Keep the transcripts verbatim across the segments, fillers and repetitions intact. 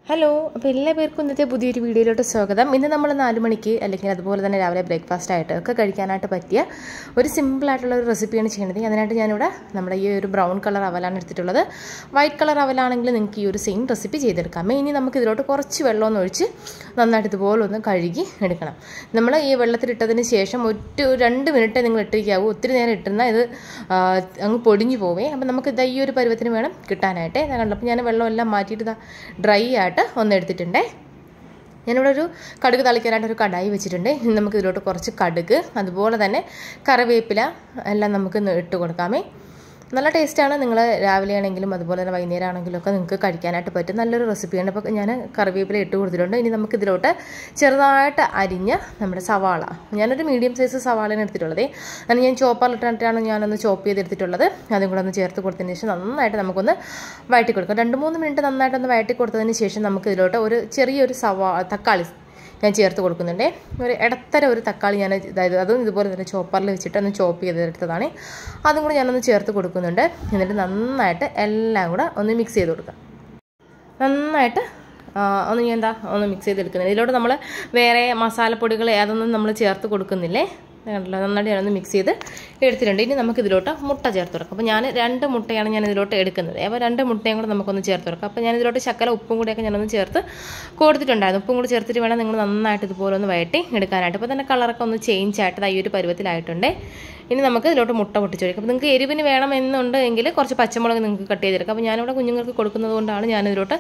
Hello, അപ്പോൾ എല്ലാ പേർക്കും ഇന്നത്തെ പുതിയൊരു വീഡിയോയിലോട്ട് സ്വാഗതം. ഇന്ന് നമ്മൾ നാല് മണിക്ക് അല്ലെങ്കിൽ അതുപോലെ തന്നെ രാവിലെ ബ്രേക്ക്ഫാസ്റ്റ് ആയിട്ട് ഒക്കെ കഴിക്കാനായിട്ട് പറ്റിയ ഒരു സിമ്പിളായിട്ടുള്ള ഒരു റെസിപ്പിയാണ് ചെയ്യുന്നത്. അതിനായിട്ട് ഞാനിവിടെ നമ്മുടെ ഈ ഒരു ബ്രൗൺ കളർ അവലാണ് എടുത്തിട്ടുള്ളത്. വൈറ്റ് കളർ അവലാണെങ്കിൽ നിങ്ങൾക്ക് ഈ ഒരു സെയിം റെസിപ്പി ചെയ്തെടുക്കാം. ഇനി നമുക്ക് ഇതിലോട്ട് കുറച്ച് വെള്ളമൊന്ന് ഒഴിച്ച് നന്നായിട്ട് ഇതുപോലെ ഒന്ന് കഴുകി എടുക്കണം. നമ്മൾ ഈ വെള്ളത്തിലിട്ടതിന് ശേഷം ഒറ്റ രണ്ട് മിനിറ്റേ നിങ്ങൾ ഇട്ടിരിക്കാവൂ. ഒത്തിരി നേരം ഇട്ടിരുന്നാൽ ഇത് അങ്ങ് പൊടിഞ്ഞു പോവേ. അപ്പം നമുക്ക് ഇത് ഈ ഒരു പരുവത്തിന് വേണം കിട്ടാനായിട്ട്. കണ്ടപ്പോൾ ഞാൻ വെള്ളമെല്ലാം മാറ്റിയിട്ട് ഡ്രൈ ആയിട്ട് ഒന്ന് എടുത്തിട്ടുണ്ടേ. ഞാനിവിടെ ഒരു കടുക് തളിക്കാനായിട്ട് ഒരു കടായി വെച്ചിട്ടുണ്ട്. നമുക്ക് ഇതിലോട്ട് കുറച്ച് കടുക്, അതുപോലെ തന്നെ കറിവേപ്പില എല്ലാം നമുക്ക് ഇട്ട് കൊടുക്കാമേ. നല്ല ടേസ്റ്റാണ്. നിങ്ങൾ രാവിലെ ആണെങ്കിലും അതുപോലെ തന്നെ വൈകുന്നേരം ആണെങ്കിലും ഒക്കെ നിങ്ങൾക്ക് കഴിക്കാനായിട്ട് പറ്റും. നല്ലൊരു റെസിപ്പിയാണ്. അപ്പോൾ ഞാൻ കറിവേപ്പില ഇട്ട് കൊടുത്തിട്ടുണ്ട്. ഇനി നമുക്ക് ഇതിലോട്ട് ചെറുതായിട്ട് അരിഞ്ഞ നമ്മുടെ സവാള, ഞാനൊരു മീഡിയം സൈസ് സവാളയാണ് എടുത്തിട്ടുള്ളത്. അത് ഞാൻ ചോപ്പറിലിട്ടാണ് ഞാനൊന്ന് ചോപ്പ് ചെയ്തെടുത്തിട്ടുള്ളത്. അതും കൂടെ ഒന്ന് ചേർത്ത് കൊടുത്തതിന് ശേഷം നന്നായിട്ട് നമുക്കൊന്ന് വഴറ്റി കൊടുക്കാം. രണ്ട് മൂന്ന് മിനിറ്റ് നന്നായിട്ടൊന്ന് വഴറ്റി കൊടുത്തതിന് ശേഷം നമുക്ക് ഇതിലോട്ട് ഒരു ചെറിയൊരു സവാ തക്കാളി ഞാൻ ചേർത്ത് കൊടുക്കുന്നുണ്ട്. ഒരു ഇടത്തര ഒരു തക്കാളി ഞാൻ അതായത് അതും ഇതുപോലെ തന്നെ ചോപ്പറിൽ വെച്ചിട്ട് ഒന്ന് ചോപ്പ് ചെയ്തെടുത്തതാണ്. അതും കൂടി ഞാനൊന്ന് ചേർത്ത് കൊടുക്കുന്നുണ്ട്. എന്നിട്ട് നന്നായിട്ട് എല്ലാം കൂടെ ഒന്ന് മിക്സ് ചെയ്ത് കൊടുക്കാം. നന്നായിട്ട് ഒന്ന് ഞാൻ എന്താ ഒന്ന് മിക്സ് ചെയ്തെടുക്കുന്നുണ്ട്. ഇതിലോട്ട് നമ്മൾ വേറെ മസാലപ്പൊടികൾ അതൊന്നും നമ്മൾ ചേർത്ത് കൊടുക്കുന്നില്ലേ. കണ്ടല്ലോ, നന്നായിട്ട് ഞാനൊന്ന് മിക്സ് ചെയ്ത് എടുത്തിട്ടുണ്ട്. ഇനി നമുക്ക് ഇതിലോട്ട് മുട്ട ചേർത്ത് കൊടുക്കാം. അപ്പോൾ ഞാൻ രണ്ട് മുട്ടയാണ് ഞാൻ ഇതിലോട്ട് എടുക്കുന്നത്. അപ്പോൾ രണ്ട് മുട്ടയും കൂടെ നമുക്കൊന്ന് ചേർത്ത് കൊടുക്കാം. അപ്പോൾ ഞാൻ ഇതിലോട്ട് ശക്കല ഉപ്പും കൂടിയൊക്കെ ഞാനൊന്ന് ചേർത്ത് കൊടുത്തിട്ടുണ്ടായിരുന്നു. ഉപ്പും കൂടി ചേർത്തിട്ട് വേണം നിങ്ങൾ നന്നായിട്ട് ഇതുപോലെ ഒന്ന് വഴറ്റി എടുക്കാനായിട്ട്. അപ്പോൾ തന്നെ കളറൊക്കെ ഒന്ന് ചേഞ്ച് ആയിട്ട് ഈ ഒരു പരുവത്തിലായിട്ടുണ്ട്. ഇനി നമുക്ക് ഇതിലോട്ട് മുട്ട പൊട്ടിച്ചൊഴിക്കാം. അപ്പോൾ നിങ്ങൾക്ക് എരിവിന് വേണം എന്നുണ്ടെങ്കിൽ കുറച്ച് പച്ചമുളക് നിങ്ങൾക്ക് കട്ട് ചെയ്തെടുക്കാം. അപ്പോൾ ഞാനിവിടെ കുഞ്ഞുങ്ങൾക്ക് കൊടുക്കുന്നത് കൊണ്ടാണ് ഞാനിതിലോട്ട്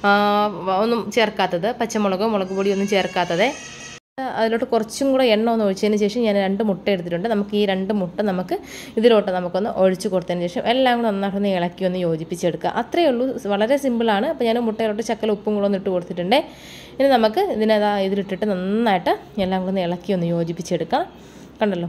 ഒന്നും ചേർക്കാത്തത്, പച്ചമുളകോ മുളക് പൊടിയൊന്നും ചേർക്കാത്തത്. അതിലോട്ട് കുറച്ചും കൂടെ എണ്ണ ഒന്ന് ഒഴിച്ചതിന് ശേഷം ഞാൻ രണ്ട് മുട്ട എടുത്തിട്ടുണ്ട്. നമുക്ക് ഈ രണ്ട് മുട്ട നമുക്ക് ഇതിലോട്ട് നമുക്കൊന്ന് ഒഴിച്ച് കൊടുത്തതിന് ശേഷം എല്ലാം കൂടെ നന്നായിട്ടൊന്ന് ഇളക്കി ഒന്ന് യോജിപ്പിച്ചെടുക്കുക. അത്രയേ ഉള്ളൂ, വളരെ സിമ്പിളാണ്. അപ്പോൾ ഞാൻ മുട്ടയിലോട്ട് ശക്കല ഉപ്പും കൂടെ ഒന്ന് ഇട്ട് കൊടുത്തിട്ടുണ്ട്. ഇനി നമുക്ക് ഇതിനതാ ഇതിലിട്ടിട്ട് നന്നായിട്ട് എല്ലാം കൂടെ ഒന്ന് ഇളക്കി ഒന്ന് യോജിപ്പിച്ചെടുക്കാം. കണ്ടല്ലോ,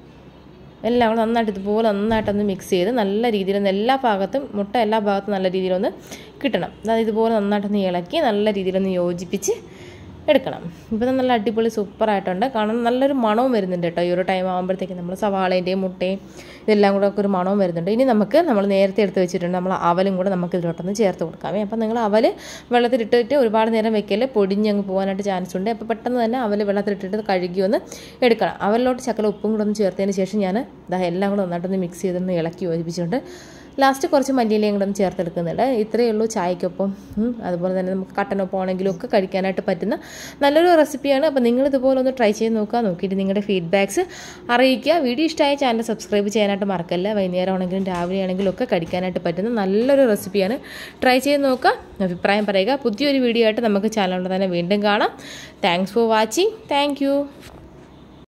എല്ലാം കൂടെ നന്നായിട്ട് ഇതുപോലെ നന്നായിട്ടൊന്ന് മിക്സ് ചെയ്ത് നല്ല രീതിയിൽ എല്ലാ ഭാഗത്തും മുട്ട എല്ലാ ഭാഗത്തും നല്ല രീതിയിലൊന്ന് കിട്ടണം. അതായത് ഇതുപോലെ നന്നായിട്ടൊന്ന് ഇളക്കി നല്ല രീതിയിലൊന്ന് യോജിപ്പിച്ച് എടുക്കണം. ഇപ്പോൾ നല്ല അടിപൊളി സൂപ്പറായിട്ടുണ്ട്. കാരണം നല്ലൊരു മണവും വരുന്നുണ്ട് കേട്ടോ. ഈ ഒരു ടൈം ആകുമ്പോഴത്തേക്കും നമ്മൾ സവാളേൻ്റെയും മുട്ടയും ഇതെല്ലാം കൂടെ ഒക്കെ ഒരു മണവും വരുന്നുണ്ട്. ഇനി നമുക്ക് നമ്മൾ നേരത്തെ എടുത്ത് വെച്ചിട്ടുണ്ട് നമ്മൾ അവലും കൂടെ നമുക്ക് ഇതിലോട്ടൊന്ന് ചേർത്ത് കൊടുക്കാമേ. അപ്പോൾ നിങ്ങൾ അവൽ വെള്ളത്തിലിട്ടിട്ട് ഒരുപാട് നേരം വെക്കൽ പൊടിഞ്ഞങ്ങ് പോകാനായിട്ട് ചാൻസ് ഉണ്ട്. അപ്പോൾ പെട്ടെന്ന് തന്നെ അവൽ വെള്ളത്തിലിട്ടിട്ട് കഴുകി ഒന്ന് എടുക്കണം. അവലിലോട്ട് ശകല ഉപ്പും കൂടെ ഒന്ന് ചേർത്തതിന് ശേഷം ഞാൻ ഇതാ എല്ലാം കൂടെ നന്നായിട്ടൊന്ന് മിക്സ് ചെയ്തൊന്ന് ഇളക്കി യോജിപ്പിച്ചിട്ടുണ്ട്. ലാസ്റ്റ് കുറച്ച് മല്ലിയിലയും കൂടെ ഒന്ന് ചേർത്തെടുക്കുന്നുണ്ട്. ഇത്രയേ ഉള്ളൂ ചായക്കൊപ്പം അതുപോലെ തന്നെ നമുക്ക് കട്ടനൊപ്പം ആണെങ്കിലും ഒക്കെ കഴിക്കാനായിട്ട് പറ്റുന്ന നല്ലൊരു റെസിപ്പിയാണ്. അപ്പോൾ നിങ്ങൾ ഇതുപോലെ ഒന്ന് ട്രൈ ചെയ്ത് നോക്കുക. നോക്കിയിട്ട് നിങ്ങളുടെ ഫീഡ്ബാക്ക്സ് അറിയിക്കുക. വീഡിയോ ഇഷ്ടമായ ചാനൽ സബ്സ്ക്രൈബ് ചെയ്യാനായിട്ട് മറക്കല്ല. വൈകുന്നേരം ആണെങ്കിലും രാവിലെ ആണെങ്കിലും ഒക്കെ കഴിക്കാനായിട്ട് പറ്റുന്ന നല്ലൊരു റെസിപ്പിയാണ്. ട്രൈ ചെയ്ത് നോക്കുക, അഭിപ്രായം പറയുക. പുതിയൊരു വീഡിയോ ആയിട്ട് നമുക്ക് ചാനലിൽ തന്നെ വീണ്ടും കാണാം. Thanks for watching. താങ്ക്